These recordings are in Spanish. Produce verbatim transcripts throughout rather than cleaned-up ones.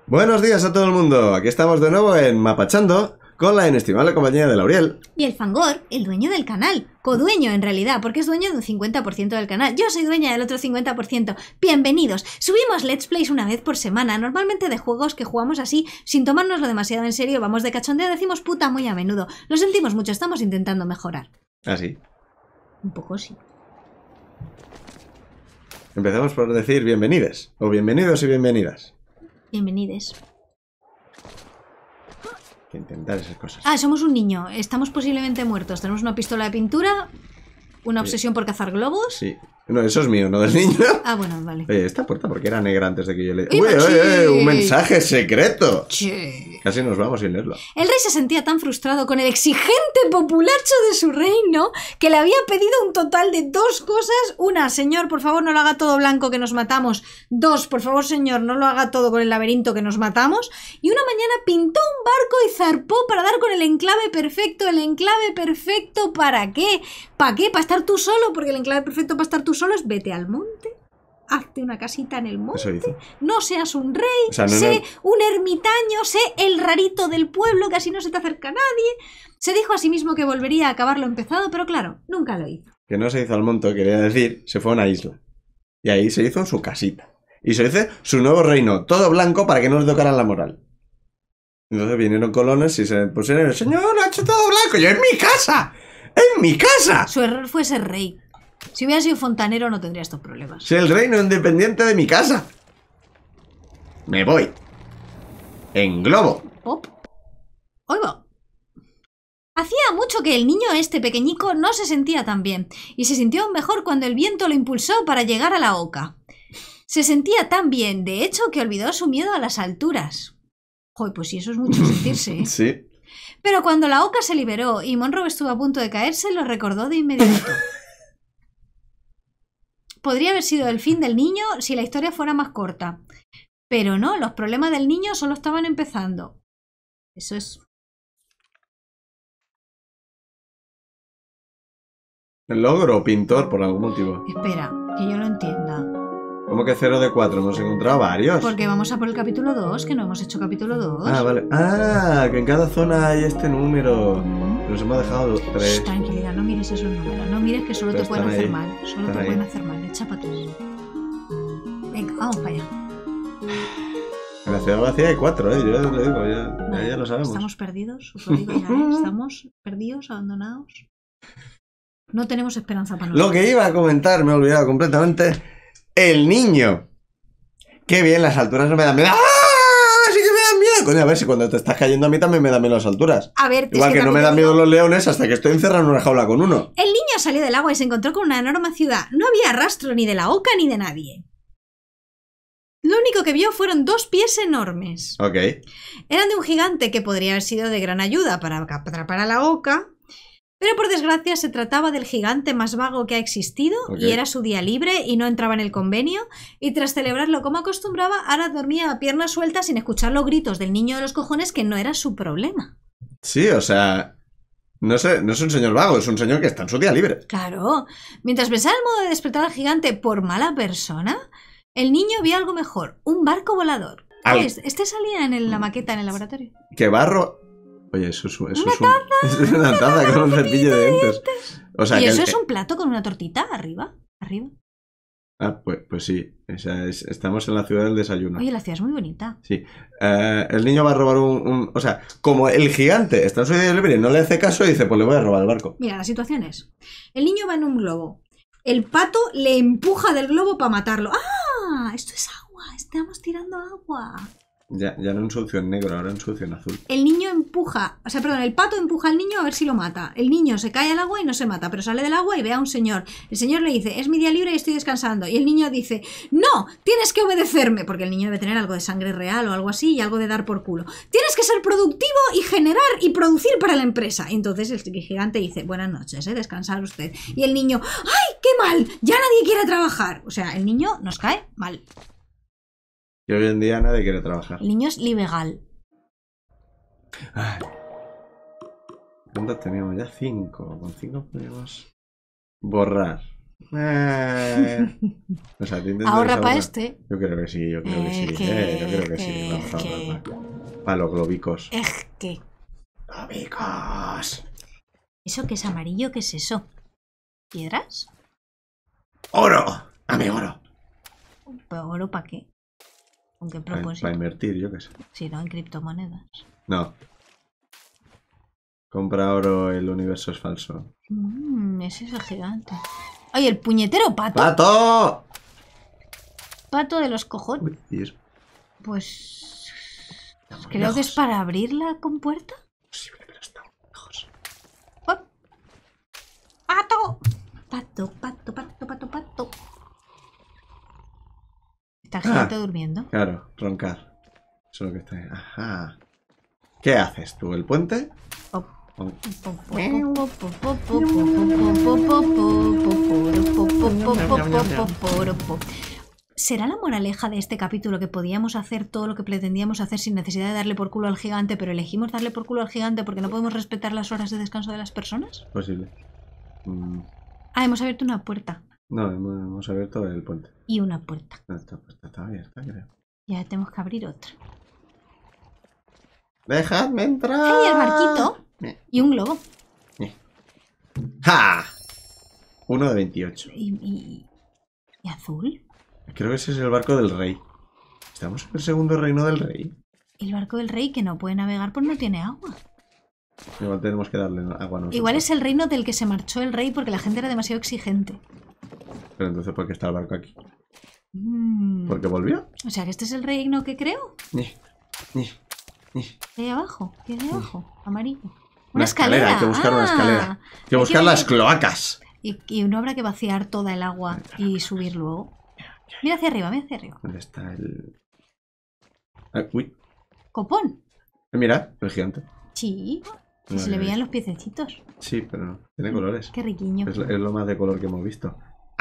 Buenos días a todo el mundo, aquí estamos de nuevo en Mapachando con la inestimable compañía de Lauriel. Y el Fangor, el dueño del canal, codueño en realidad, porque es dueño de un cincuenta por ciento del canal. Yo soy dueña del otro cincuenta por ciento. Bienvenidos. Subimos Let's Plays una vez por semana, normalmente de juegos que jugamos así, sin tomárnoslo demasiado en serio, vamos de cachondeo, decimos puta muy a menudo. Lo sentimos mucho, estamos intentando mejorar. ¿Ah, sí? Un poco sí. Empezamos por decir bienvenides, o bienvenidos y bienvenidas. Bienvenides. Hay que intentar esas cosas. Ah, somos un niño, estamos posiblemente muertos, tenemos una pistola de pintura, una obsesión por cazar globos. Sí. No, eso es mío, no del niño. Ah, bueno, vale. Oye, esta puerta porque era negra antes de que yo le... ¡Uy, ¡Uy, machín! uy, uy! ¡Un mensaje secreto! Che. Casi nos vamos sin leerlo. El rey se sentía tan frustrado con el exigente populacho de su reino que le había pedido un total de dos cosas. Una, señor, por favor no lo haga todo blanco que nos matamos. Dos, por favor señor, no lo haga todo con el laberinto que nos matamos. Y una mañana pintó un barco y zarpó para dar con el enclave perfecto. ¿El enclave perfecto para qué? ¿Para qué? ¿Para estar tú solo? Porque el enclave perfecto para estar tú solo es vete al monte. Hazte una casita en el monte. Eso hizo. No seas un rey, O sea, no, sé no... un ermitaño, sé el rarito del pueblo que así no se te acerca nadie. Se dijo a sí mismo que volvería a acabar lo empezado, pero claro, nunca lo hizo. Que no se hizo al monte, quería decir, se fue a una isla. Y ahí se hizo su casita. Y se hizo su nuevo reino, todo blanco para que no le tocaran la moral. Entonces vinieron colonos y se pusieron, el señor lo ha hecho todo blanco. Yo, en mi casa, en mi casa. Su error fue ser rey. Si hubiera sido fontanero no tendría estos problemas. Soy el reino independiente de mi casa. Me voy. En globo. Pop. Oigo. Hacía mucho que el niño este pequeñico no se sentía tan bien, y se sintió aún mejor cuando el viento lo impulsó para llegar a la oca. Se sentía tan bien, de hecho, que olvidó su miedo a las alturas. Joder, pues sí, eso es mucho sentirse, ¿eh? Sí. Pero cuando la oca se liberó y Monroe estuvo a punto de caerse, lo recordó de inmediato. Podría haber sido el fin del niño si la historia fuera más corta. Pero no, los problemas del niño solo estaban empezando. Eso es... El logro pintor, por algún motivo. Espera, que yo lo entienda. ¿Cómo que cero de cuatro? Hemos encontrado varios. Porque vamos a por el capítulo dos, que no hemos hecho capítulo dos. Ah, vale. Ah, que en cada zona hay este número. Mm. Nos hemos dejado tres. Shh, tranquilidad, no mires esos números. No mires que solo Pero te pueden están hacer ahí. mal. Solo Están te ahí. pueden hacer mal. Echa para atrás. Venga, vamos para allá. En la ciudad vacía hay cuatro, ¿eh? Yo ya lo digo, ya, ya, Vale, ya lo sabemos. Estamos perdidos, os lo digo ya, ¿eh? Estamos perdidos, abandonados. No tenemos esperanza para nosotros. Lo que iba a comentar, me he olvidado completamente. El niño. Qué bien, las alturas no me dan miedo. ¡Ah! Sí que me dan miedo. Coño, a ver si cuando te estás cayendo a mí también me dan miedo las alturas. A ver, Igual es que, no también me te dan digo- miedo los leones hasta que estoy encerrado en una jaula con uno. El niño salió del agua y se encontró con una enorme ciudad. No había rastro ni de la oca ni de nadie. Lo único que vio fueron dos pies enormes. Ok. Eran de un gigante que podría haber sido de gran ayuda para atrapar a la oca, pero por desgracia se trataba del gigante más vago que ha existido, Ok. y era su día libre y no entraba en el convenio, y tras celebrarlo como acostumbraba, ahora dormía a piernas sueltas sin escuchar los gritos del niño de los cojones, que no era su problema. Sí, o sea... No sé, no es un señor vago, es un señor que está en su día libre. Claro, mientras pensaba el modo de despertar al gigante por mala persona, el niño vio algo mejor, un barco volador. Al- Oh, este este salía en el- la maqueta en el laboratorio. Que barro... Oye, eso es, eso Una es, un, es una taza con un cepillo de dientes. O sea, ¿Y que eso el- es un plato con una tortita arriba? ¿Arriba? Ah, pues, pues sí. O sea, es- estamos en la ciudad del desayuno. Oye, la ciudad es muy bonita. Sí. Eh, el niño va a robar un, un... O sea, como el gigante está en su día libre y no le hace caso, dice, pues le voy a robar el barco. Mira, la situación es: el niño va en un globo. El pato le empuja del globo para matarlo. ¡Ah! Esto es agua. Estamos tirando agua. Ya, ya no en sucio en negro, ahora en sucio en azul. El niño empuja, o sea, perdón, el pato empuja al niño a ver si lo mata. El niño se cae al agua y no se mata, pero sale del agua y ve a un señor. El señor le dice, es mi día libre y estoy descansando. Y el niño dice, no, tienes que obedecerme, porque el niño debe tener algo de sangre real o algo así y algo de dar por culo. Tienes que ser productivo y generar y producir para la empresa. Entonces el gigante dice, buenas noches, ¿eh? Descansar usted. Y el niño, ¡ay, qué mal! Ya nadie quiere trabajar. O sea, el niño nos cae mal. Y hoy en día nadie quiere trabajar. El niño es ilegal. Ay. ¿Cuántos teníamos? Ya cinco. Con cinco podemos borrar. Eh. O sea, ¿te intentas Ahorra para ahorrar? este. Yo creo que sí, yo creo que Es sí. que- Eh, yo creo que es sí. que- Vamos a es que- ahorrar. Para los globicos. Es que... ¡Globicos! ¿Eso qué es amarillo? ¿Qué es eso? ¿Piedras? ¡Oro! ¡Dame oro! ¿Pero oro para qué? ¿Con qué Para propósito? invertir, yo qué sé. Si no, en criptomonedas. No. Compra oro, el universo es falso. Mmm, ese es el gigante. ¡Ay, el puñetero pato! ¡Pato! Pato de los cojones. Uy, ¿y eso? Pues... Estamos Creo que es lejos. para abrir la compuerta. Posible, pero estamos lejos. ¡Oh! ¡Pato! Pato, pato, pato, pato, pato. ¿Está el gigante Ah. durmiendo? Claro, roncar. Eso es lo que está ahí. Ajá. ¿Qué haces tú? ¿El puente? Pop. Oh. ¿Será la moraleja de este capítulo que podíamos hacer todo lo que pretendíamos hacer sin necesidad de darle por culo al gigante, pero elegimos darle por culo al gigante porque no podemos respetar las horas de descanso de las personas? Posible. Mm, Ah, hemos abierto una puerta. No, hemos, hemos abierto el puente. Y una puerta. No, esta puerta está abierta, creo. Ya tenemos que abrir otra. ¡Dejadme entrar! ¡Ay, el barquito! Y un globo. ¡Ja! Uno de veintiocho. ¿Y, y, y azul? Creo que ese es el barco del rey. ¿Estamos en el segundo reino del rey? El barco del rey que no puede navegar porque no tiene agua. Igual tenemos que darle agua a nosotros. Igual es el reino del que se marchó el rey porque la gente era demasiado exigente. Pero entonces, ¿por qué está el barco aquí? Mm. ¿Por qué volvió? O sea que este es el reino que creo. Ni, ni, ni. ¿Qué hay abajo? ¿Qué hay abajo? Amarillo. Una, Una escalera, hay que buscar una Ah. escalera. Hay que Hay buscar que- las cloacas. Y, y no habrá que vaciar toda el agua y subir luego. Mira hacia arriba, mira hacia arriba. ¿Dónde está el...? Ah, uy, Copón. mira, el gigante. Sí. Si No se le había veían los piececitos. Sí, pero tiene colores. Qué riquiño. Es, lo- es lo más de color que hemos visto.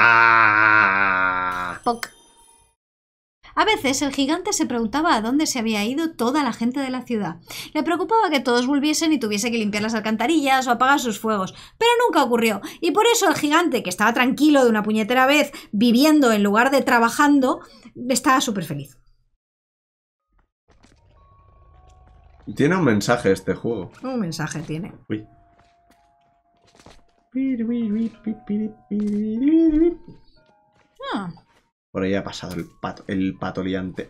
¡Ah! Poc. A veces el gigante se preguntaba a dónde se había ido toda la gente de la ciudad. Le preocupaba que todos volviesen y tuviese que limpiar las alcantarillas o apagar sus fuegos. Pero nunca ocurrió. Y por eso el gigante, que estaba tranquilo de una puñetera vez, viviendo en lugar de trabajando, estaba súper feliz. Tiene un mensaje este juego. Un mensaje tiene. Uy. Ah. Por ahí ha pasado el pato, el pato liante.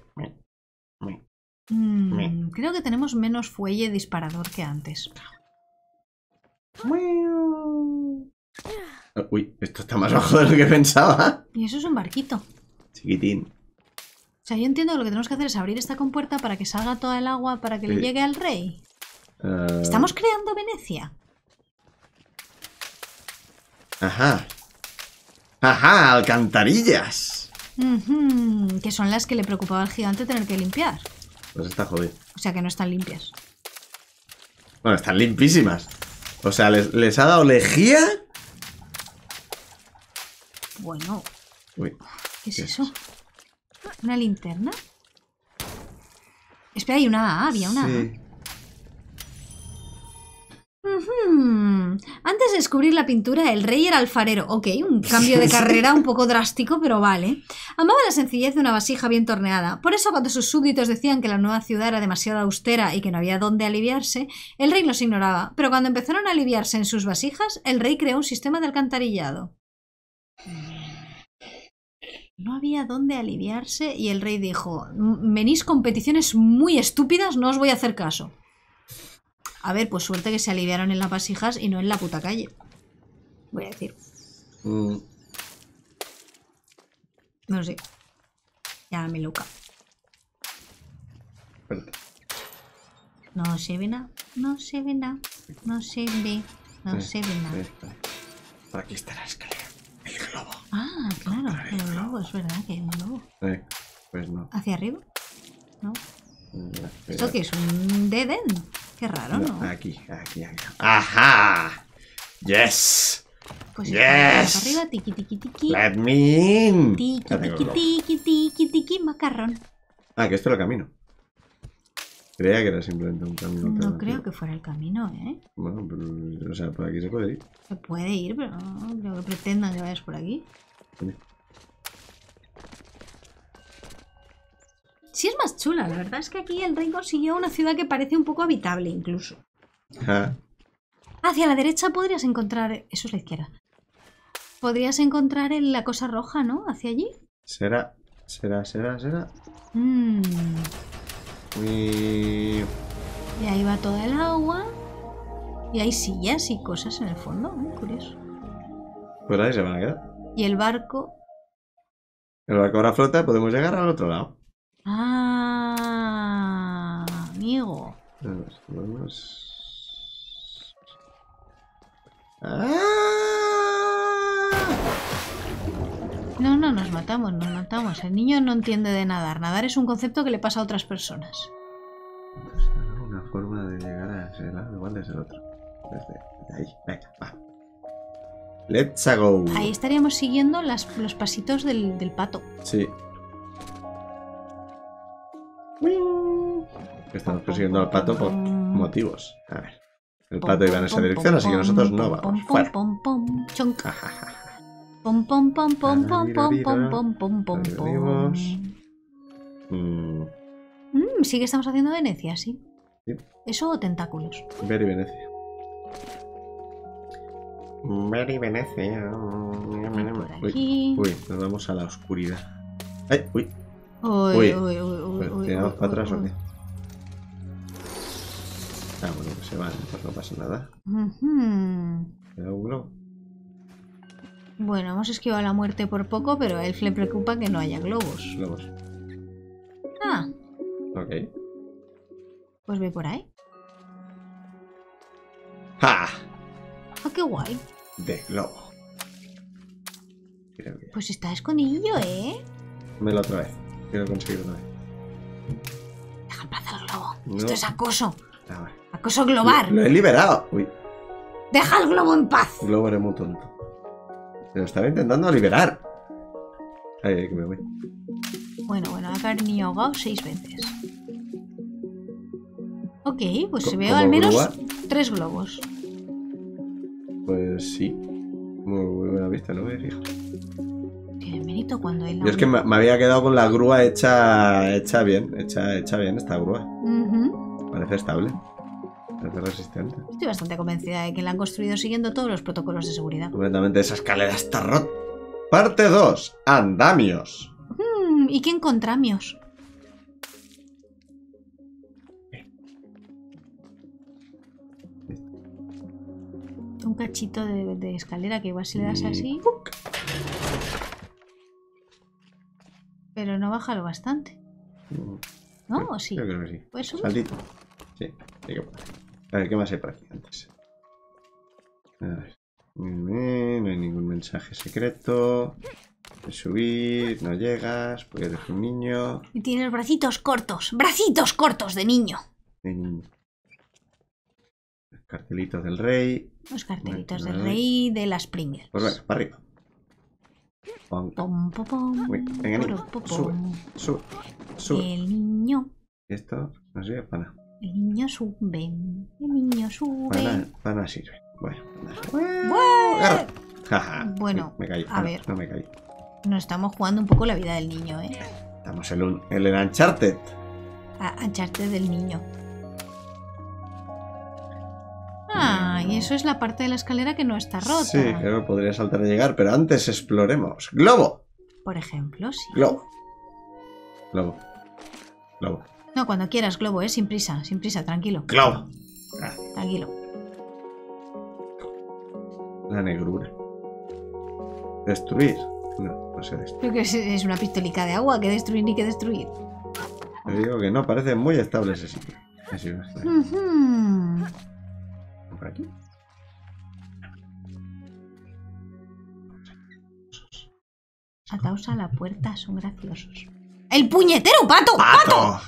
Mm, creo que tenemos menos fuelle disparador que antes. Uy, esto está más bajo de lo que pensaba. Y eso es un barquito. Chiquitín. O sea, yo entiendo que lo que tenemos que hacer es abrir esta compuerta para que salga toda el agua para que le Sí. llegue al rey. Eh, ¿Estamos creando Venecia? Ajá. Ajá, alcantarillas. Ujú, que son las que le preocupaba al gigante tener que limpiar. Pues está jodido. O sea que no están limpias. Bueno, están limpísimas. O sea, les, les ha dado lejía. Bueno, Uy, ¿qué es ¿Qué es eso? ¿Una linterna? Espera, hay una A, había una A. sí. Ujú. Antes de descubrir la pintura, el rey era alfarero. Ok, un cambio de carrera un poco drástico, pero vale. Amaba la sencillez de una vasija bien torneada. Por eso, cuando sus súbditos decían que la nueva ciudad era demasiado austera y que no había dónde aliviarse, el rey los ignoraba. Pero cuando empezaron a aliviarse en sus vasijas, el rey creó un sistema de alcantarillado. No había dónde aliviarse y el rey dijo: venís competiciones muy estúpidas, no os voy a hacer caso. A ver, pues suerte que se aliviaron en las vasijas y no en la puta calle. Voy a decir. Mm, No sé. Ya me loca. espérate. No se ve nada. No se ve nada. No se ve. No Sí, se ve nada. sí, está. Por aquí está la escalera. El globo. Ah, claro. El globo, es verdad que hay un globo. Eh, pues no. ¿Hacia arriba? No. Mira, ¿Esto mira. qué es? ¿Un dead end? Qué raro, No, ¿no? aquí, aquí, aquí. ¡Ajá! ¡Yes! Pues Yes. para arriba, tiqui, tiqui, tiqui. ¡Let me in! Tiqui, Ya tengo el tiqui, globo. tiqui, tiqui, tiqui, macarrón. Ah, que esto es el camino. Creía que era simplemente un camino No alternativo. creo que fuera el camino, ¿eh? Bueno, pero, o sea, por aquí se puede ir. Se puede ir, pero no creo que pretendan que vayas por aquí. Coño. Sí es más chula, la verdad es que aquí el rey consiguió una ciudad que parece un poco habitable incluso. Ah, Hacia la derecha podrías encontrar... Eso es la izquierda. Podrías encontrar en la cosa roja, ¿no? Hacia allí. será, será, será, será. Mm. Y... Y ahí va toda el agua. Y hay sillas y cosas en el fondo. Muy curioso. Pues ahí se van a quedar. Y el barco... El barco ahora flota, podemos llegar al otro lado. Ah, amigo. Vamos, vamos. ¡Ah! No, no, nos matamos, nos matamos. El niño no entiende de nadar. Nadar es un concepto que le pasa a otras personas. Será una forma de llegar a ese lado igual desde el otro. Desde, desde ahí, venga, va. Let's go. Ahí estaríamos siguiendo las, los pasitos del, del pato. Sí. Estamos persiguiendo al pato por motivos. A ver. El pato iba en esa dirección, así que nosotros no vamos. Fuera. Pom, pom, pom, chonk. Ja, ja, ja, ja. Pom, pom, pom, pom, pom, pom, pom, pom, pom, pom, Ahí pom. venimos. Mm, Mm, sí que estamos haciendo Venecia, sí. Sí. Eso o tentáculos. Very Venecia. Very Venecia. Por Uy, aquí. uy, nos vamos a la oscuridad. Ay, uy. Uy, Uy. uy, uy, uy, Pues, uy, ¿tiramos uy, para atrás uy, o uy. qué? Ah, bueno, pues se van, pues no pasa nada. Ujú. ¿Queda un globo? Bueno, hemos esquivado la muerte por poco, pero a él le preocupa que no haya globos. Globos. Ah, Ok. pues ve por ahí. ¡Ja! Ah, qué guay. De globo. Creo que... Pues está escondidillo, ¿eh? Dámelo otra vez. Quiero conseguir otra vez. Deja en paz el globo. No. Esto es acoso. Ah, vale. Acoso global. Lo he liberado. Uy, Deja el globo en paz. el globo era muy tonto. Se lo estaba intentando liberar. Ay, ay, que me voy. Bueno, bueno, acá el niño ahogado seis veces. Ok, pues Co- se veo como al menos grúa. tres globos. Pues sí. Muy, muy buena vista, no me fijo. Tiene mérito cuando él... Yo es que me, me había quedado con la grúa hecha hecha bien. Hecha, hecha bien esta grúa. Ujú. Parece estable. Parece resistente. Estoy bastante convencida de que la han construido siguiendo todos los protocolos de seguridad. Completamente esa escalera está rota. Parte dos. Andamios. Mm, ¿y qué encontramos? Un cachito de, de escalera que igual si le das Y- así... Pero no baja lo bastante. ¿No? ¿O sí? Yo creo que sí. ¿Puedes subir? Saltito. Sí, sí que puede. A ver, ¿qué más hay por aquí antes? A ver. Mm, No hay ningún mensaje secreto. De subir, no llegas, porque eres un niño. Y tienes bracitos cortos. ¡Bracitos cortos de niño! En- Cartelitos del rey. Los cartelitos Vale, del vale. rey de las Pringles. Pues venga, para arriba. Pon- Pom, pom, pom, Venga, venga, niño, poro, pom, sube. pom. Sube, sube. El niño, Y esto no sirve para nada. el niño sube. El niño Para nada, sube. para nada sirve. Bueno, nada. ¡Bueh! Agarra. Jaja. Bueno, me caí. a Ah, no, ver. No me caí. Nos estamos jugando un poco la vida del niño, ¿eh? Estamos en, un, en el Uncharted. A ancharte del niño. Ah, y eso es la parte de la escalera que no está rota. Sí, creo que podría saltar a llegar, pero antes exploremos. ¡Globo! Por ejemplo, sí. Globo. Globo. Globo. No, cuando quieras, Globo, ¿eh? Sin prisa, sin prisa, tranquilo. Globo. Ah, Tranquilo. la negrura. Destruir. No, no sé destruir. Creo que es, es una pistolica de agua, que destruir ni que destruir. Te digo que no, parece muy estable ese sitio. Así va a estar. Ujú. Por aquí. Ataos a la puerta, son graciosos. ¡El puñetero pato! ¡Pato!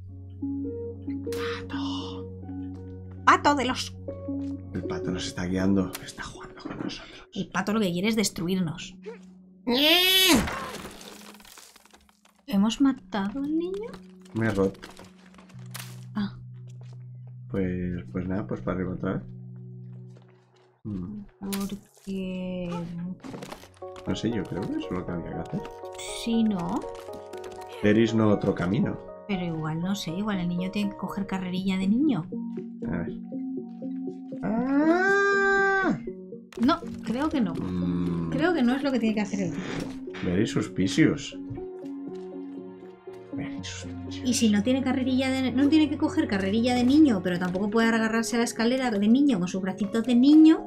¡Pato de los... El pato nos está guiando. Está jugando con nosotros. El pato lo que quiere es destruirnos. ¿Hemos matado al niño? Me he roto. Ah, Pues, pues nada, pues para arriba otra vez. Mm, Porque... No sé, yo creo que eso es lo que había que hacer. Sí, ¿no? There is no otro camino. Pero igual, no sé, igual el niño tiene que coger carrerilla de niño. A ver. ¡Ah! No, creo que no. Mm, Creo que no es lo que tiene que hacer el niño. Very suspicious. Very suspicious. Y si no tiene carrerilla de... No tiene que coger carrerilla de niño, pero tampoco puede agarrarse a la escalera de niño con sus bracitos de niño.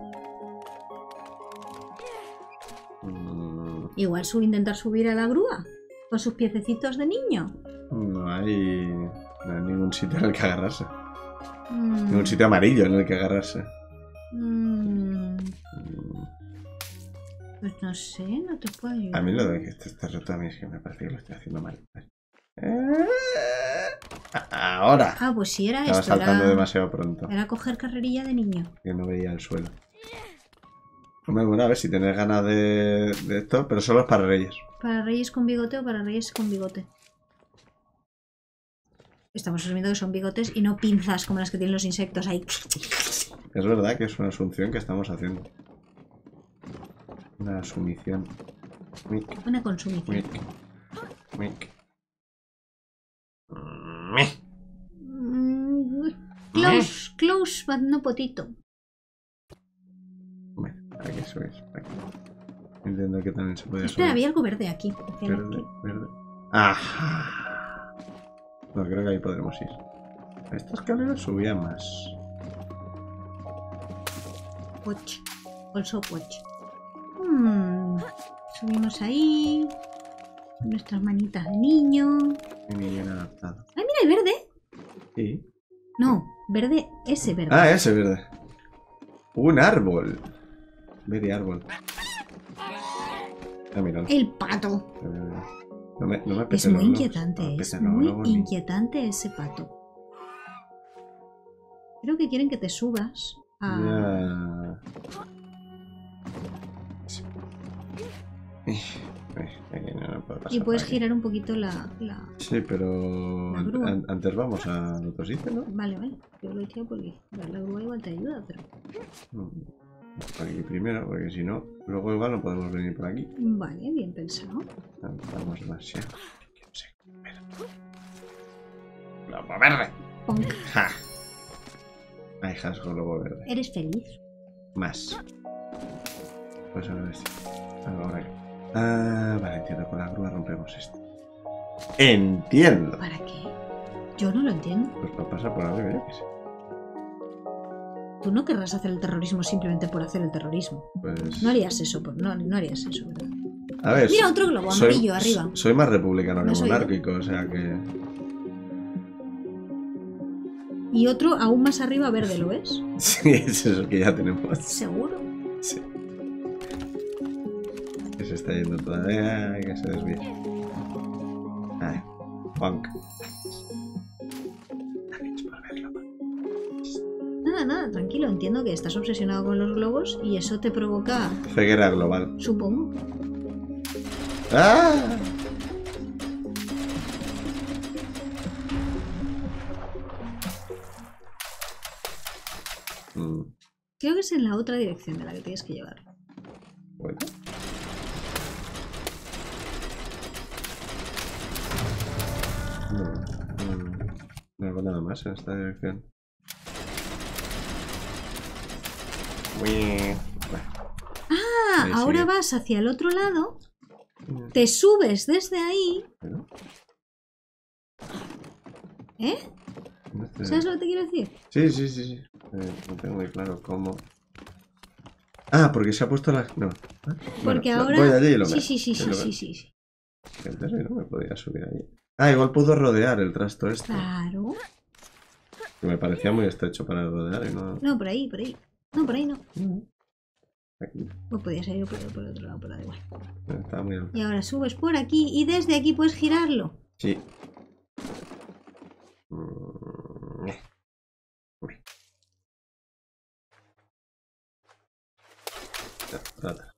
Mm, Igual su intentar subir a la grúa con sus piececitos de niño. no hay, no hay ningún sitio en el que agarrarse. Mm, Ningún sitio amarillo en el que agarrarse. mm, Mm, pues no sé, no te puedo ayudar. A mí lo de que esto está roto a mí es que me parece que lo estoy haciendo mal. Eh, Ahora. Ah, pues sí, era Estaba esto. saltando Era, demasiado pronto. era coger carrerilla de niño. Que no veía el suelo. Hombre, bueno, a ver si tenés ganas de, de esto, pero solo es para reyes. ¿Para reyes con bigote o para reyes con bigote? Estamos asumiendo que son bigotes y no pinzas como las que tienen los insectos ahí. Es verdad que es una asunción que estamos haciendo. Una asumición. Mic, Una consumición. mic, mic. Meh. Mm, close, close, but no potito. Bueno, aquí subís. Aquí. Entiendo que también se puede Espera, subir. había algo verde aquí. Hacia Verde, aquí. verde. ¡Ajá! No, creo que ahí podremos ir. A esta escalera subía más. Watch. Also watch. Hmm, subimos ahí. Con nuestras manitas de niño. Y ni bien adaptado. ¡Ay, mira, el verde! Sí. No, verde, ese verde. Ah, ese verde. Un árbol. Verde árbol. Ah, mira. El pato. No me, no me Es apetece muy los inquietante, globos. No me es apetece los muy globos ni- inquietante ese pato. Creo que quieren que te subas a... Ya. Sí. Eh, aquí no, no puedo pasar y puedes por aquí. girar un poquito la... la... Sí, pero La grúa. an- antes vamos al otro sitio, ¿no? Vale, vale. Yo lo he hecho porque dar la grúa igual te ayuda, pero... Mm, Por aquí primero, porque si no, luego igual no podemos venir por aquí. Vale, bien pensado. Vamos demasiado. No sé. Espera. Globo verde. Ponk. ¡Ja! Hay hasgo globo verde. ¿Eres feliz? Más. Pues ahora sí. Ahora que. Ah, vale, entiendo. Con la grúa rompemos esto. Entiendo. ¿Para qué? Yo no lo entiendo. Pues para pasar por arriba, yo qué sé. Tú no querrás hacer el terrorismo simplemente por hacer el terrorismo. Pues. No harías eso, por- no, no harías eso, ¿verdad? A ver. Mira, otro globo soy- amarillo arriba. Soy más republicano ¿No que soy yo? monárquico, o sea que. Y otro aún más arriba verde, ¿lo ves? Sí, es eso que ya tenemos. ¿Seguro? Sí. Que se está yendo todavía y que se desvía. Ay, punk. Gracias por verlo. Nada, nada, tranquilo. Entiendo que estás obsesionado con los globos y eso te provoca, Ceguera global. supongo. ¡Ah! Mm, Creo que es en la otra dirección de la que tienes que llevar. bueno. No, no, no hago nada más en esta dirección. Uy, bueno. Ah, Ahí ahora sigue. vas hacia el otro lado, te subes desde ahí, Bueno, ¿eh? no estoy- ¿Sabes lo que te quiero decir? Sí, sí, sí, sí. Eh, no tengo muy claro cómo. Ah, porque se ha puesto la. No. Ah, Porque bueno, ahora... Voy allí y lo sí, veo. sí, sí, Y sí, lo sí, veo. sí, sí. Entonces no me podía subir allí. Ah, igual puedo rodear el trasto este. Claro. Que me parecía muy estrecho para rodear y no. No, por ahí, por ahí. No, por ahí no. Aquí. Pues podías ir por, por el otro lado, pero da igual. Estaba muy alto. Y ahora subes por aquí y desde aquí puedes girarlo. Sí. Mm, eh. Uy. Ya, trata.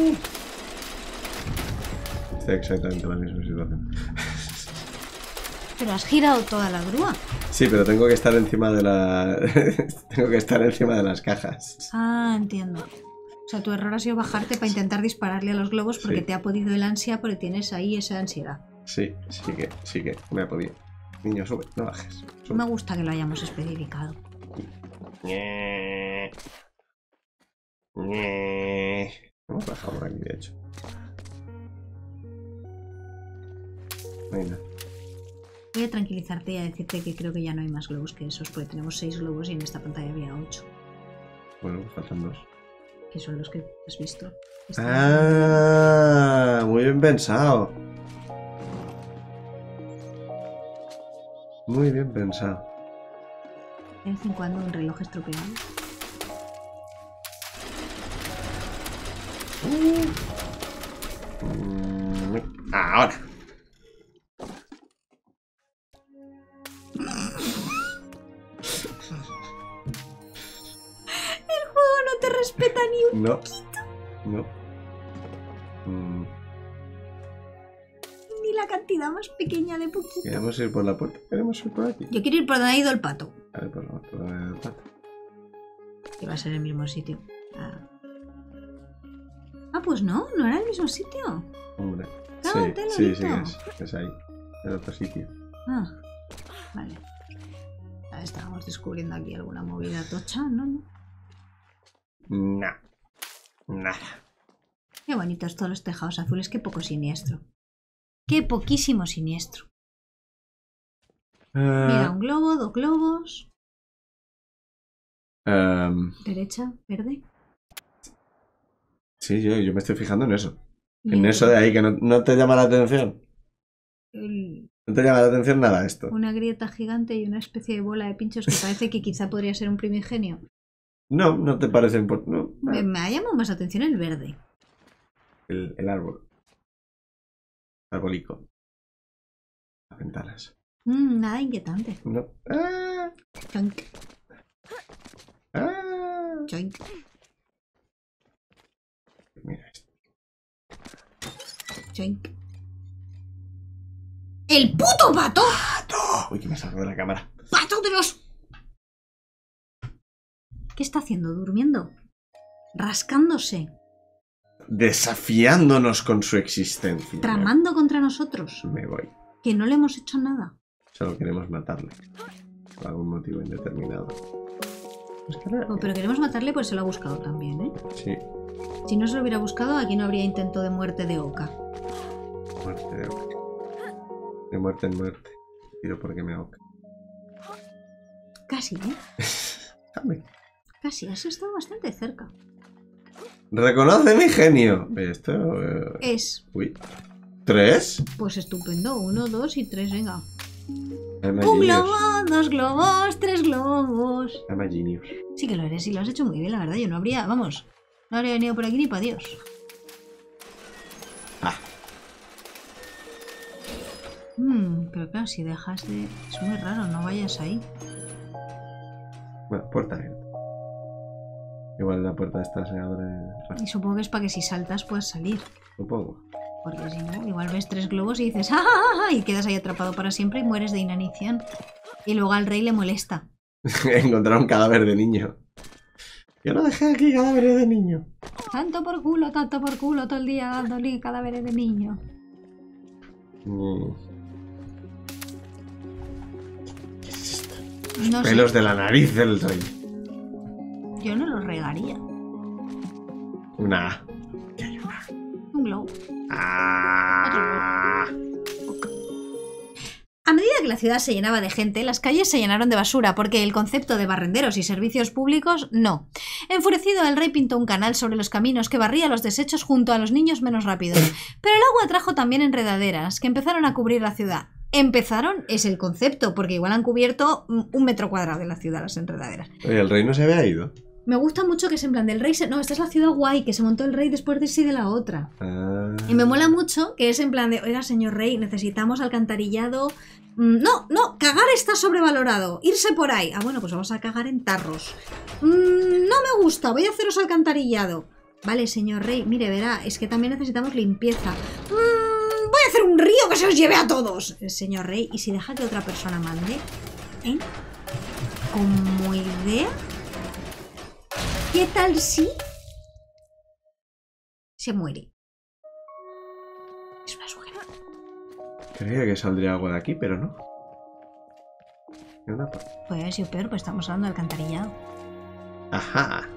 Estoy exactamente en la misma situación. Pero has girado toda la grúa. Sí, pero tengo que estar encima de la... tengo que estar encima de las cajas. Ah, entiendo. O sea, tu error ha sido bajarte para intentar dispararle a los globos porque Sí. te ha podido el ansia porque tienes ahí esa ansiedad. Sí, sí que, sí que me ha podido. Niño, sube, no bajes. No Sube. me gusta que lo hayamos especificado. Ñe. Ñe. Hemos bajado por aquí, de hecho. Venga. Voy a tranquilizarte y a decirte que creo que ya no hay más globos que esos, porque tenemos seis globos y en esta pantalla había ocho, Bueno, pues faltan dos. que son los que has visto. Están- Ah, muy bien pensado. Muy bien pensado. De vez en cuando un reloj estropeado. Mm, Ahora. El juego no te respeta ni un... No. No. Mm, ni la cantidad más pequeña de poquito. Queremos ir por la puerta. Queremos ir por aquí. Yo quiero ir por donde ha ido el pato. A ver, por la por la puerta. Que va a ser el mismo sitio. Ah. Ah, pues no, no era el mismo sitio. Hombre. Cago Sí, en tela, sí, sí Lito. que es. Es ahí. En otro sitio. Ah, vale. Ya estábamos descubriendo aquí alguna movida tocha, ¿no? No. Nada. Qué bonitos todos los tejados azules, qué poco siniestro. Qué poquísimo siniestro. Mira, Ah, un globo, dos globos. em, Derecha, verde. sí, yo, yo me estoy fijando en eso. Y En el- eso de ahí, que no, no te llama la atención. el- No te llama la atención nada esto. una grieta gigante y una especie de bola de pinchos que parece que quizá podría ser un primigenio. No, no te parece importante. No, Me, me ha llamado más atención el verde. el, el árbol. Arbolico. Las ventanas. Mm, nada inquietante. No. Ah, Choink, ah. choink. Mira esto. Choink. ¡El puto pato! ¡Pato! Uy, que me salgo de la cámara. ¡Pato de los... ¿Qué está haciendo? ¿Durmiendo? ¿Rascándose? Desafiándonos con su existencia. ¿Tramando contra nosotros? Me voy. Que no le hemos hecho nada. Solo queremos matarle. Por algún motivo indeterminado. Es que no- Oh, pero queremos matarle, pues se lo ha buscado también, ¿eh? Sí. Si no se lo hubiera buscado, aquí no habría intento de muerte de Oka. Muerte de Oca. De muerte en muerte. Pido porque me ahoga. Casi, ¿eh? Dame. Casi, has estado bastante cerca. Reconoce mi genio. Esto. eh, Es, Uy. ¿Tres? pues estupendo. Uno, dos y tres, venga. I'm a Un genius. globo, dos globos, tres globos. I'm a genius. Sí que lo eres y lo has hecho muy bien, la verdad. Yo no habría, vamos, no habría venido por aquí ni para Dios. Ah. Hmm, pero claro, si dejas de... Es muy raro, no vayas ahí. Bueno, puerta abierta. Igual la puerta esta se abre. Y supongo que es para que si saltas puedas salir. Supongo. Porque si no, igual ves tres globos y dices ¡ah, ah, ah! Y quedas ahí atrapado para siempre y mueres de inanición. Y luego al rey le molesta. Encontrar un cadáver de niño. Yo no dejé aquí cadáveres de niño. Tanto por culo, tanto por culo, todo el día dándole cadáveres de niño. Mm. No sé, Pelos de la nariz del rey. yo no los regaría. Una A. Un globo. Ah. A medida que la ciudad se llenaba de gente, las calles se llenaron de basura, porque el concepto de barrenderos y servicios públicos, no. Enfurecido, el rey pintó un canal sobre los caminos que barría los desechos junto a los niños menos rápidos. Pero el agua trajo también enredaderas, que empezaron a cubrir la ciudad. Empezaron es el concepto, porque igual han cubierto un metro cuadrado de la ciudad las enredaderas. Oye, el rey no se había ido. Me gusta mucho que es en plan del rey... Se... No, esta es la ciudad guay, que se montó el rey después de irse de la otra. Ah. Y me mola mucho que es en plan de, oiga, señor rey, necesitamos alcantarillado. Mm, No, no, cagar está sobrevalorado. Irse por ahí. Ah, bueno, pues vamos a cagar en tarros. Mm, No me gusta, voy a haceros alcantarillado. Vale, señor rey, mire, verá, es que también necesitamos limpieza. Mm, Voy a hacer un un río que se os lleve a todos. El señor rey, ¿y si deja que otra persona mande? ¿Eh? Como idea. ¿Qué tal si se muere? Es una sugerencia. Creía que saldría algo de aquí, pero no. Una pa- Puede haber sido peor, pues estamos hablando del alcantarillado. Ajá.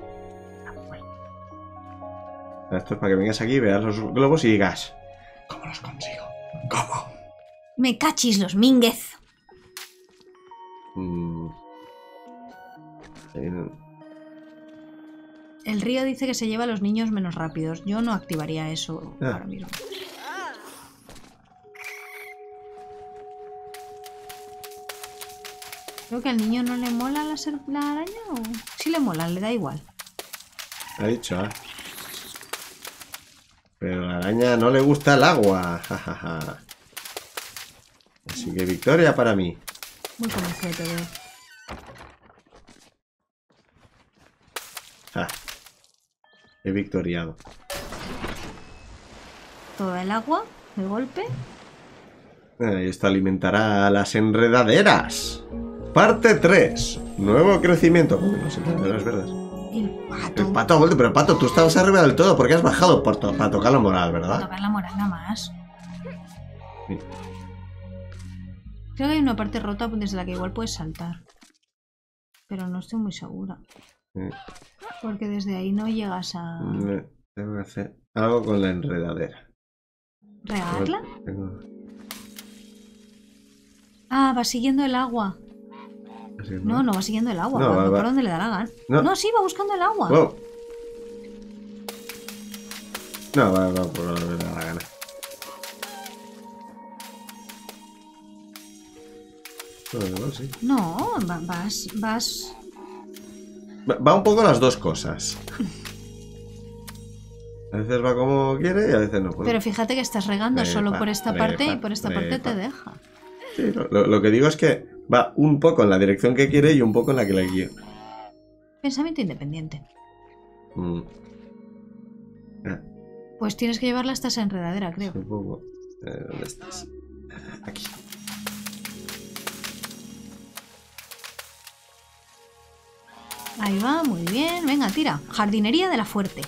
Esto es para que vengas aquí, veas los globos y digas: ¿cómo los consigo? ¿Cómo? Me cachis los minguez. Mm. Eh, El río dice que se lleva a los niños menos rápidos. Yo no activaría eso Ah. ahora mismo. Creo que al niño no le mola la, ser- la araña o... Sí le mola, le da igual. Ha dicho, ah. Pero a la araña no le gusta el agua. Jajaja. Así que victoria para mí. Muy convencido te veo. Ah. He victoriado. Todo el agua, de golpe. Eh, Esto alimentará a las enredaderas. Parte tres. Nuevo crecimiento. Uy, las enredaderas verdes. El pato. El pato ha vuelto, pero pato, tú estabas arriba del todo porque has bajado por to- para tocar la moral, Para ¿verdad? tocar la moral nada más. Sí. Creo que hay una parte rota desde la que igual puedes saltar. Pero no estoy muy segura. Eh, Porque desde ahí no llegas a... me- Tengo que hacer algo con la enredadera. ¿Regarla? Tengo- Ah, va siguiendo el agua. así, No, no va siguiendo el agua. No, va, va- va va. por donde le da la gana. No. No. sí, va buscando el agua. Wow. No, va, va por donde le da la gana. No, igual sí. No, va- vas, vas... Va, va un poco las dos cosas. A veces va como quiere y a veces no puede. Pero fíjate que estás regando Trepa, solo por esta parte trepa, y por esta parte te trepa. deja. Sí, lo, lo- lo que digo es que va un poco en la dirección que quiere y un poco en la que le guío. Pensamiento independiente. Mm. Ah, Pues tienes que llevarla hasta esa enredadera, creo. un poco. Eh, ¿Dónde estás? Aquí. Ahí va, muy bien. Venga, tira. Jardinería de la Fuerte.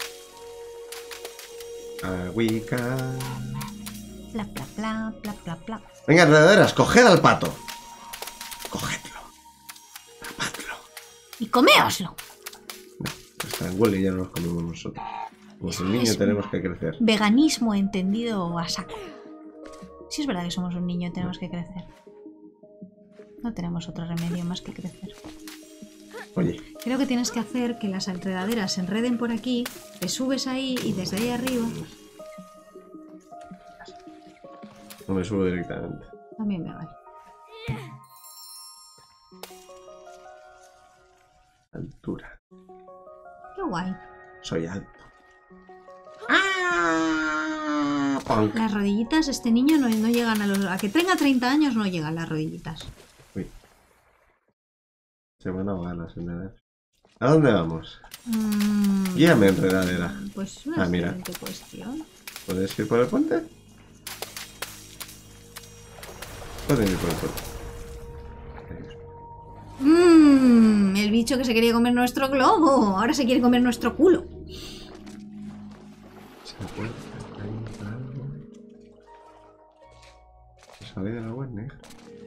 Agüica. Pla, pla, pla, pla, pla, pla. Venga, enredaderas, coged al pato. Cogedlo. Tapadlo. Y coméoslo. Está en huele y ya no los comemos nosotros. Como Es- un niño es- tenemos que crecer. Veganismo entendido a saco. Sí es verdad que somos un niño y tenemos que crecer. No tenemos otro remedio más que crecer. Oye, Creo que tienes que hacer que las enredaderas se enreden por aquí, te subes ahí y desde ahí arriba no me subo directamente. también me vale. Altura. Qué guay. Soy alto. ¡Ah! Punk. Las rodillitas, este niño no, no llegan a los... A que tenga treinta años no llegan las rodillitas. Uy. Se van a ahogar las enredaderas. ¿A dónde vamos? Mm, Guíame, enredadera. Pues una Ah, mira. excelente cuestión. ¿Puedes ir por el puente? Pueden ir por el puente. Mmm, el bicho que se quería comer nuestro globo. Ahora se quiere comer nuestro culo. ¿Se puede hacer algo? Se sale del agua en negro.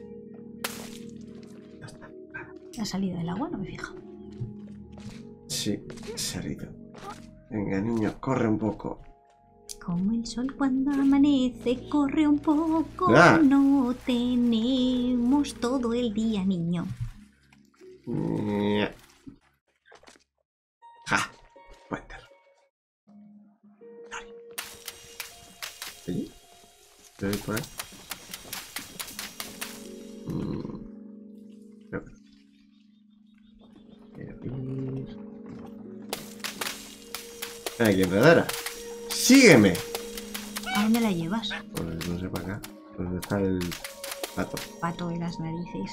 La salida del agua no me fija. Sí, se ha ido. Venga, niño, corre un poco. Como el sol cuando amanece, corre un poco. Ah. No tenemos todo el día, niño. Ña. ¡Ja! Pointer. Dale. ¿Sí? ¿Te voy por ahí? Mm. Creo que- Aquí, enredadera. ¡Sígueme! ¿A dónde la llevas? Pues no sé para acá. ¿Dónde está el pato? Pato de las narices.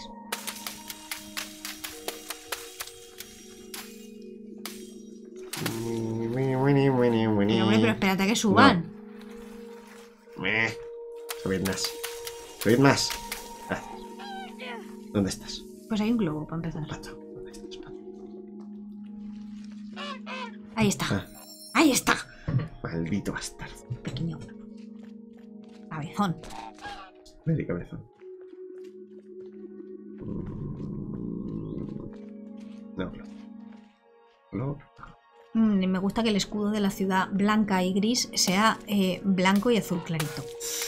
Winnie, Winnie, Winnie, Winnie. Pero, hombre, pero espérate a que suban. Meh. Subid más. Subid más. Gracias. ¿Dónde estás? Pues hay un globo para empezar. Pato. ¿Dónde estás, Pato? Ahí está. Ah, Ahí está. maldito bastardo. Pequeño. Cabezón. Vení, cabezón. No, no. No. Mm, me gusta que el escudo de la ciudad blanca y gris sea eh, blanco y azul clarito.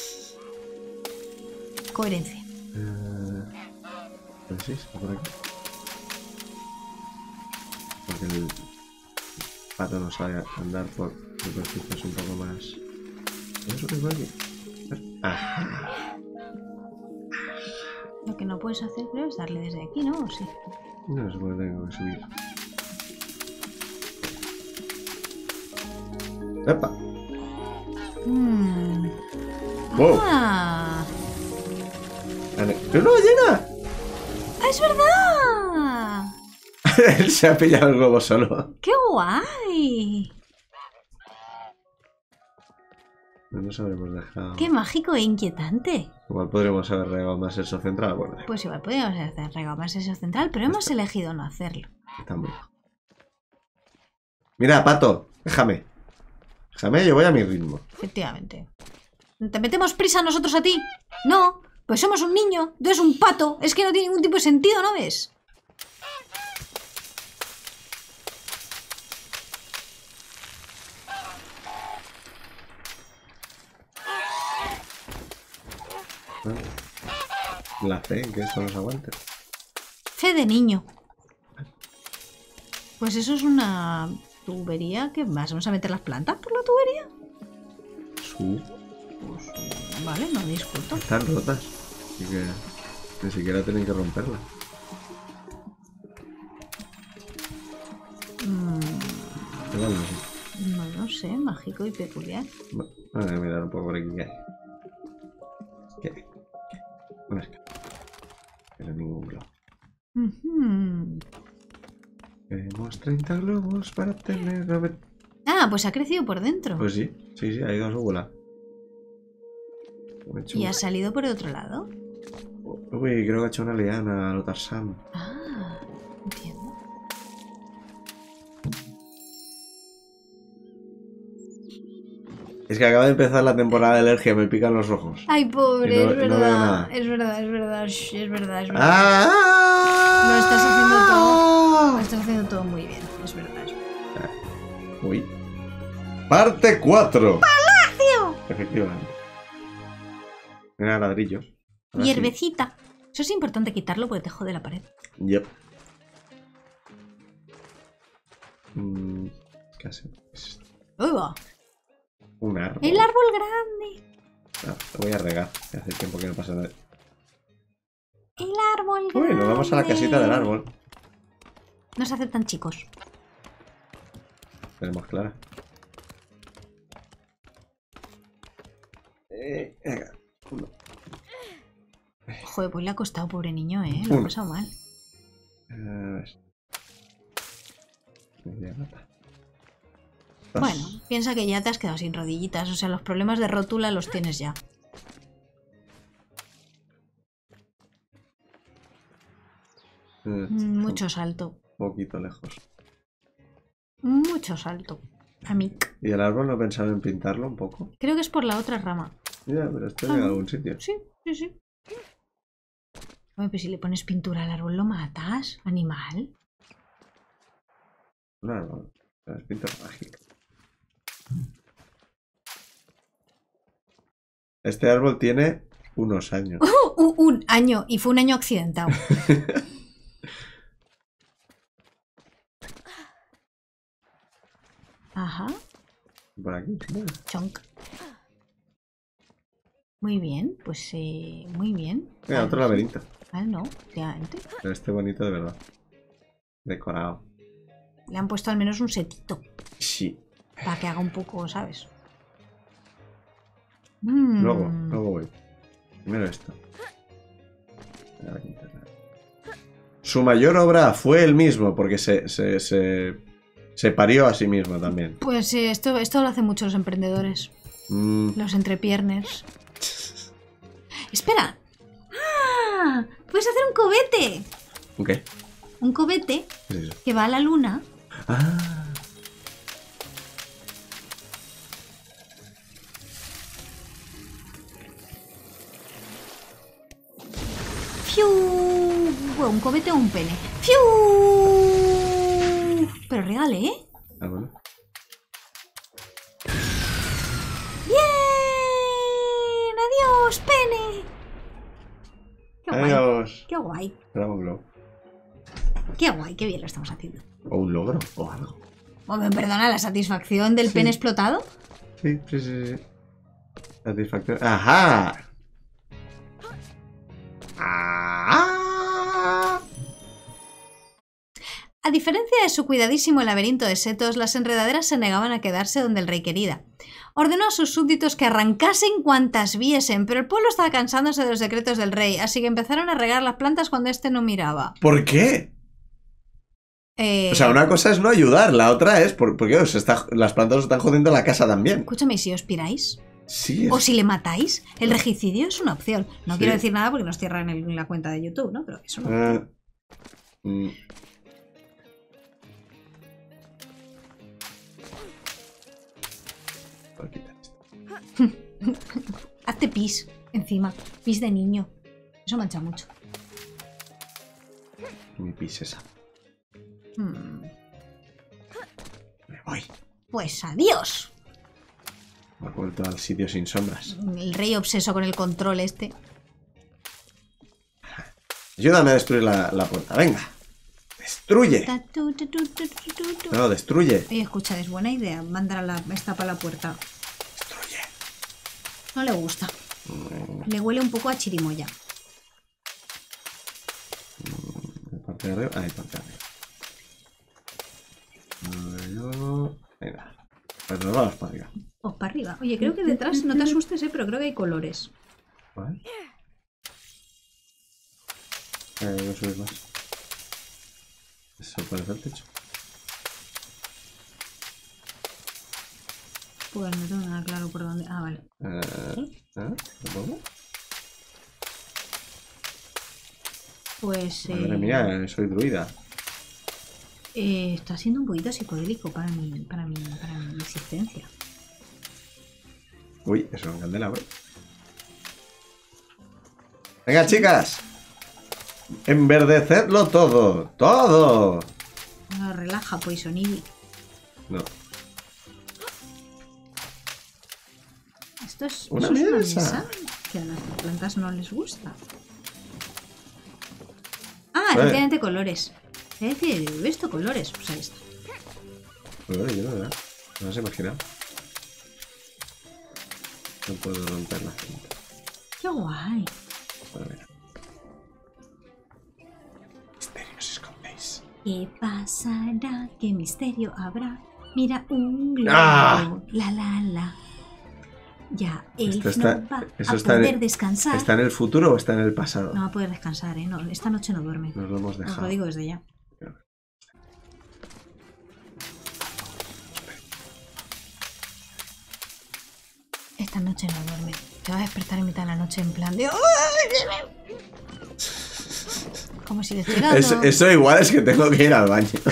Coherencia. Eh, pues sí, está por aquí. Porque el pato no sabe andar por superficies un poco más. ¿Eso qué es aquí? Ajá. Lo que no puedes hacer, creo, es darle desde aquí, ¿no? ¿O sí? No sé por qué tengo que subir. ¡Epa! Mm. Wow. Ah. ¡Es una ballena! ¡Ah, es verdad! Él se ha pillado el globo solo. ¡Qué guay! No nos habremos dejado. ¡Qué mágico e inquietante! Igual podríamos haber regado más eso central. Bueno, Pues igual podríamos hacer regalo más eso central, pero hemos elegido no hacerlo. está muy bajo. Mira, Pato, déjame. Déjame, yo voy a mi ritmo. Efectivamente. ¿Te metemos prisa nosotros a ti? No, pues somos un niño, tú eres un pato. Es que no tiene ningún tipo de sentido, ¿no ves? La fe en que esto nos aguante. Fe de niño. Pues eso es una tubería. ¿Qué más? ¿Vamos a meter las plantas por la tubería? Su. Pues vale, no discuto. Están rotas. Así que ni siquiera tienen que romperlas. Mm, Igual no sé. no lo sé, mágico y peculiar. Bueno, voy a mirar un poco por aquí qué hay. ¿Qué hay? Una escala. Pero ningún globo. Ujú. Tenemos treinta globos para obtener noventa. Ah, pues ha crecido por dentro. Pues sí, sí, sí, ha ido a su bola. ¿Y ha salido por el otro lado? Uy, creo que ha hecho una liana a lo Tarzán. Ah, entiendo. Es que acaba de empezar la temporada de alergia, me pican los ojos. Ay, pobre, Y no- es no veo verdad. nada. Es verdad, es verdad, shh, es verdad, es verdad. ¡Ah! Lo estás haciendo todo. Lo estás haciendo todo muy bien, es verdad. Es verdad. Uy. Parte cuatro. ¡Palacio! Efectivamente. Mira, ladrillos. Ahora sí. Hierbecita. Eso es importante quitarlo porque te jode la pared. Yep. Mm, ¿Qué hace? Es Uy, va. un árbol. El árbol grande. Ah, lo voy a regar. que Hace tiempo que no pasa nada. El árbol grande. Uy, nos vamos a la casita del árbol. No se aceptan chicos. Tenemos clara. Eh, venga. Uno. Joder, pues le ha costado, pobre niño, ¿eh? Lo ha Uno. pasado mal. A ver. Media gata. Dos. Bueno, piensa que ya te has quedado sin rodillitas. O sea, los problemas de rótula los tienes ya. Eh, Mm, Mucho salto. Un poquito lejos. Mucho salto. A mí. ¿Y el árbol no pensaba en pintarlo un poco? Creo que es por la otra rama. Ya, pero esto Ah. llega a algún sitio. Sí, sí, sí. Oye, pues si le pones pintura al árbol, ¿lo matas? ¿Animal? Un árbol. Es pintura mágica. Este árbol tiene unos años. ¡Uh! Uh, un año. Y fue un año accidentado. Ajá. Por aquí. Bueno, Chonk. Muy bien, pues eh, muy bien. mira, otro laberinto. Ah, no, efectivamente. Pero este bonito de verdad. Decorado. Le han puesto al menos un setito. Sí. Para que haga un poco, ¿sabes? Mm. Luego, luego voy. Primero esto. A ver, aquí está. Su mayor obra fue el mismo, porque se, se, se, se parió a sí mismo también. Pues eh, esto, esto lo hacen muchos los emprendedores. Mm, Los entrepierners. Espera. ¡Ah! Puedes hacer un cohete. ¿Un qué? Un cohete ¿Qué es eso? que va a la luna. Ah. ¡Fiu! Bueno, un cohete o un pene. ¡Fiu! Pero regale, ¿eh? Ah, bueno. ¡Bien! ¡Adiós, pene! ¡Qué guay! Adiós. ¡Qué guay! Dragon Glow. ¡Qué guay! ¡Qué bien lo estamos haciendo! O un logro, o algo. Hombre, perdona, la satisfacción del Sí. pene explotado. Sí, sí, sí, sí. Satisfacción. ¡Ajá! ¡Ah! A diferencia de su cuidadísimo laberinto de setos, las enredaderas se negaban a quedarse donde el rey quería. Ordenó a sus súbditos que arrancasen cuantas viesen, pero el pueblo estaba cansándose de los decretos del rey, así que empezaron a regar las plantas cuando éste no miraba. ¿Por qué? Eh, O sea, una cosa es no ayudar, la otra es por- porque os está, las plantas os están jodiendo la casa también. Escúchame, ¿y si os piráis? Sí, es- ¿O si le matáis? El regicidio es una opción. No Sí. quiero decir nada porque nos cierran el- la cuenta de YouTube, ¿no? Pero eso no. Ah, mm. Voy a quitar esto. Hazte pis encima. Pis de niño. Eso mancha mucho. Mi pis esa. Hmm, Me voy. Pues adiós. Me he vuelto al sitio sin sombras. El rey obseso con el control este. Ayúdame a destruir la, la puerta. Venga. Destruye. Ta, tu, tu, tu, tu, tu, tu, tu. No, destruye. Oye, escucha, es buena idea mandar a la, esta para la puerta. Destruye. No le gusta. Le huele un poco a chirimoya. Parte de arriba. Ahí, parte de arriba. A ver, yo- Venga. Pues nos vamos para arriba. O para arriba. Oye, creo que detrás, no te asustes, ¿eh? Pero creo que hay colores. ¿Vale? Eh, voy a subir más. Eso parece el techo. Pues no tengo nada claro por dónde. Ah, vale. Eh, ¿eh? ¿Lo pongo? Pues. Madre eh, mía, soy druida. eh, está siendo un poquito psicodélico para mi, para mi, para mi existencia. Uy, eso es un candelabro. Venga, chicas. Enverdecedlo todo. Todo. No, relaja, Poison Ivy. No. Esto es Una eso es mesa. que a las plantas no les gusta. Ah, Vale. efectivamente colores. Es decir, he visto colores. Pues ahí está. Pues bueno, yo no, ¿verdad? No se imagina. No puedo romper la cinta. Qué guay. Bueno, mira. Misterios escondéis. ¿Qué pasará? ¿Qué misterio habrá? Mira un globo. ¡Ah! La la la. Ya, él Esto está- no va eso a está en- poder descansar. ¿Está en el futuro o está en el pasado? No va a poder descansar, ¿eh? No, esta noche no duerme. Nos lo hemos Os lo dejado. digo desde ya. Esta noche no duerme. Te va a despertar en mitad de la noche en plan de... Como si le estuviera dando... Eso, eso igual es que tengo que ir al baño. Yo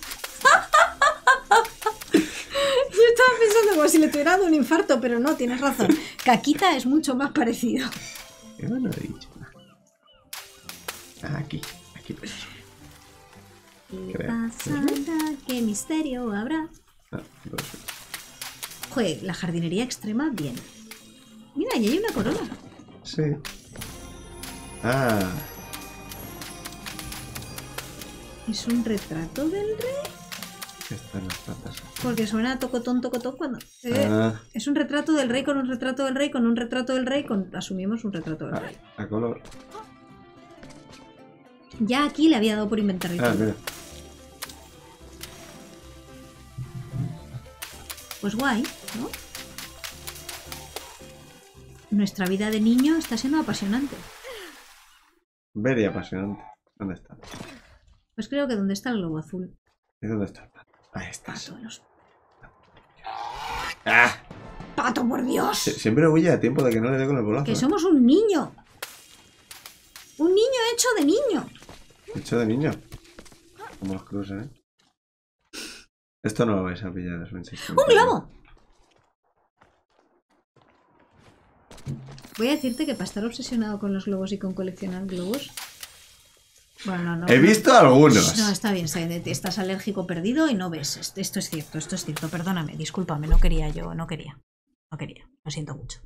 estaba pensando como si le estuviera dando un infarto, pero no, tienes razón. Caquita es mucho más parecido. Yo no he dicho nada. Ah, aquí. Aquí pues. ¿Qué Creo. pasará? ¿Qué misterio habrá? Ah, pues, Joder, la jardinería extrema, bien. Mira, y hay una corona. sí. Ah. ¿Es un retrato del rey? Están las patas. Porque suena a tocotón, tocotón cuando... Eh, Ah, Es un retrato del rey con un retrato del rey con un retrato del rey con... Asumimos un retrato del a, rey. a color. Ya aquí le había dado por inventar y Ah, todo. mira. Pues guay, ¿no? Nuestra vida de niño está siendo apasionante. Very apasionante. ¿Dónde está? Pues creo que donde está el globo azul. ¿Y dónde está el pato? Ahí está. Pato, los... ¡Ah! ¡Pato, por Dios! Sie- Siempre huye a tiempo de que no le dé con el bolazo. ¡Que ¿eh? somos un niño! hecho de niño. Hecho de niño. Como los cruces, ¿eh? Esto no lo vais a pillar, es un chiste. ¡Un globo! Voy a decirte que para estar obsesionado con los globos y con coleccionar globos... Bueno, no, no. He visto algunos. No, está bien, está bien. Estás alérgico perdido y no ves. Esto es cierto, esto es cierto. Perdóname, discúlpame, no quería yo, no quería. No quería, lo siento mucho.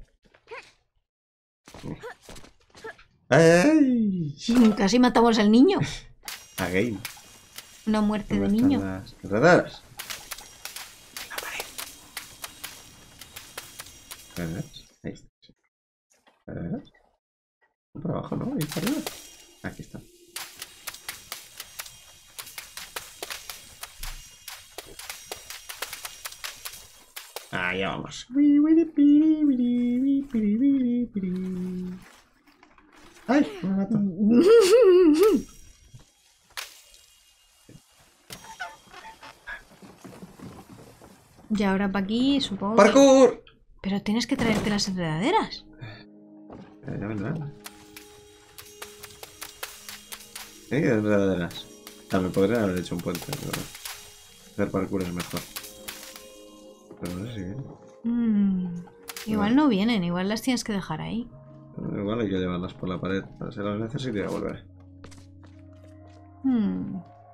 ¡Ay! Casi matamos al niño. Again. Una muerte de ¿Dónde niño. están las enredaderas? La pared. ¿Enredaderas? Ahí está. Sí. ¿Enredaderas? Por abajo, ¿no? Ahí para arriba. Aquí está. Ahí vamos. ¡Ay! Me mató. Y ahora para aquí, supongo. ¡Parkour! Que... Pero tienes que traerte las enredaderas. Ya, ya vendrán. ¿Eh? ¿Qué enredaderas? También podrían haber hecho un puente, pero hacer parkour es mejor. Pero no sé si vienen. Mm, igual no vienen, igual las tienes que dejar ahí. Igual hay que llevarlas por la pared. Para si las necesito y volver. Hmm.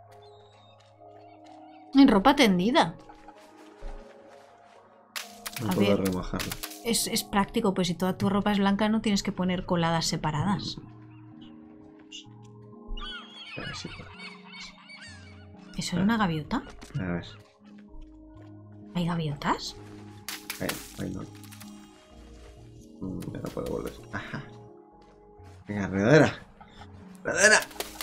En ropa tendida. No A puedo ver. remojarla. Es, es práctico, pues si toda tu ropa es blanca no tienes que poner coladas separadas. A ver si puedo. ¿Eso es una gaviota? A ver. ¿Hay gaviotas? Ahí, ahí no. Mm, ya no puedo volver. Ajá. Venga, enredadera. Enredadera.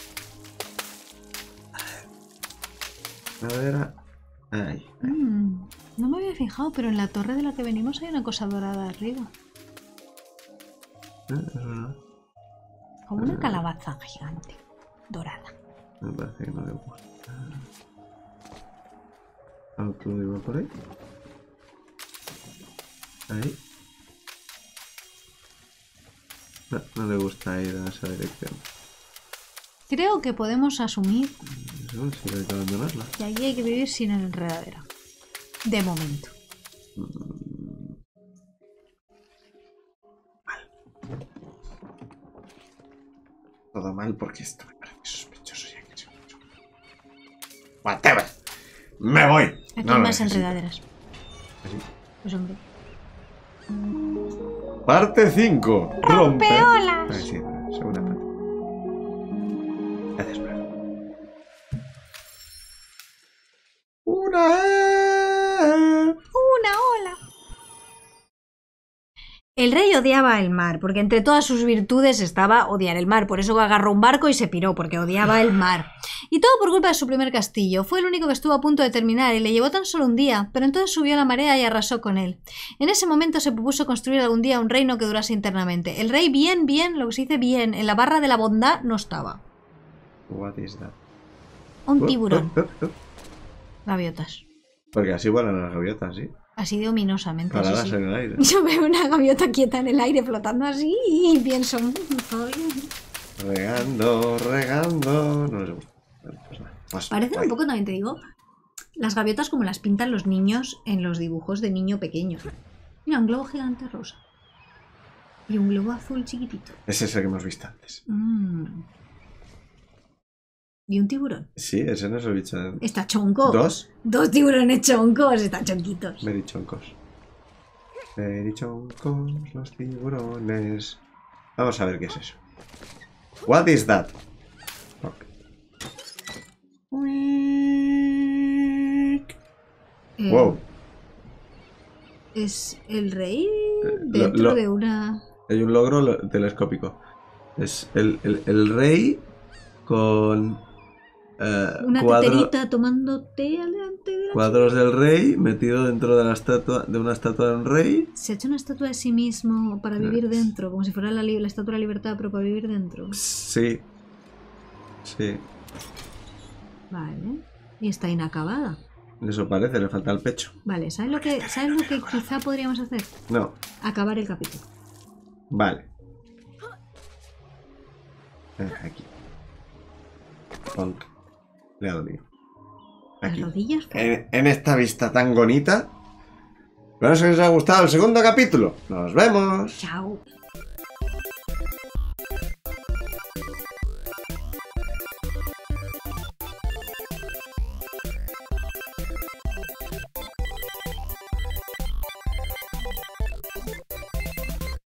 Enredadera. Ahí. Mm, no me había fijado, pero en la torre de la que venimos hay una cosa dorada arriba. Eh, eso no. Como una calabaza gigante. Dorada. Me parece que no le gusta. ¿Otro iba por ahí? Ahí. No, no le gusta ir en esa dirección. Creo que podemos asumir Eso sí, hay que abandonarla. que allí hay que vivir sin enredadera. De momento. Todo mal porque esto me parece sospechoso ya que se me ha hecho. Whatever. Me voy. Aquí No hay lo más necesito. enredaderas. Así. Pues hombre. Parte cinco. ¡Rompeolas! Ah, sí, segunda parte. Gracias, Brad. Una. ¡Una ola! El rey odiaba el mar, porque entre todas sus virtudes estaba odiar el mar. Por eso agarró un barco y se piró, porque odiaba el mar. Y todo por culpa de su primer castillo. Fue el único que estuvo a punto de terminar y le llevó tan solo un día, pero entonces subió la marea y arrasó con él. En ese momento se propuso construir algún día un reino que durase internamente. El rey bien, bien, lo que se dice bien, en la barra de la bondad no estaba. What is that? Un tiburón. Uh, uh, uh, uh. Gaviotas. Porque así vuelan las gaviotas, ¿sí? Así de ominosamente. sí, Paradas sí. en el aire. Yo veo una gaviota quieta en el aire flotando así y pienso... "Mm, ay". Regando, regando. No les gusta. Bueno, pues nada. Pues, Parecen ay. un poco, también te digo, las gaviotas como las pintan los niños en los dibujos de niño pequeño. Mira, un globo gigante rosa. Y un globo azul chiquitito. Ese es el que hemos visto antes. Mm. Y un tiburón. Sí, ese no es el bicho. de- Está chonco. ¿Dos? Dos tiburones choncos, están chonquitos. Merichoncos. Merichoncos, los tiburones. Vamos a ver qué es eso. What is that? Ok. Eh, Wow. Es el rey lo- dentro lo- de una... Hay un logro lo- telescópico. Es el, el- el rey con eh, Una cuadro- teterita tomando té delante de la... cuadros del rey metido dentro de la estatua de una estatua de un rey. Se ha hecho una estatua de sí mismo para vivir dentro, como si fuera la, li- la estatua de la libertad, pero para vivir dentro. Sí. Sí. Vale. Y está inacabada. Eso parece, le falta el pecho. Vale, ¿sabes lo que, ¿sabes lo que quizá podríamos hacer? No. Acabar el capítulo. Vale. Eh, Aquí. Pronto. Le ha dolido. Las Aquí. rodillas. En, en esta vista tan bonita. Espero que os haya gustado el segundo capítulo. Nos vemos. Chao.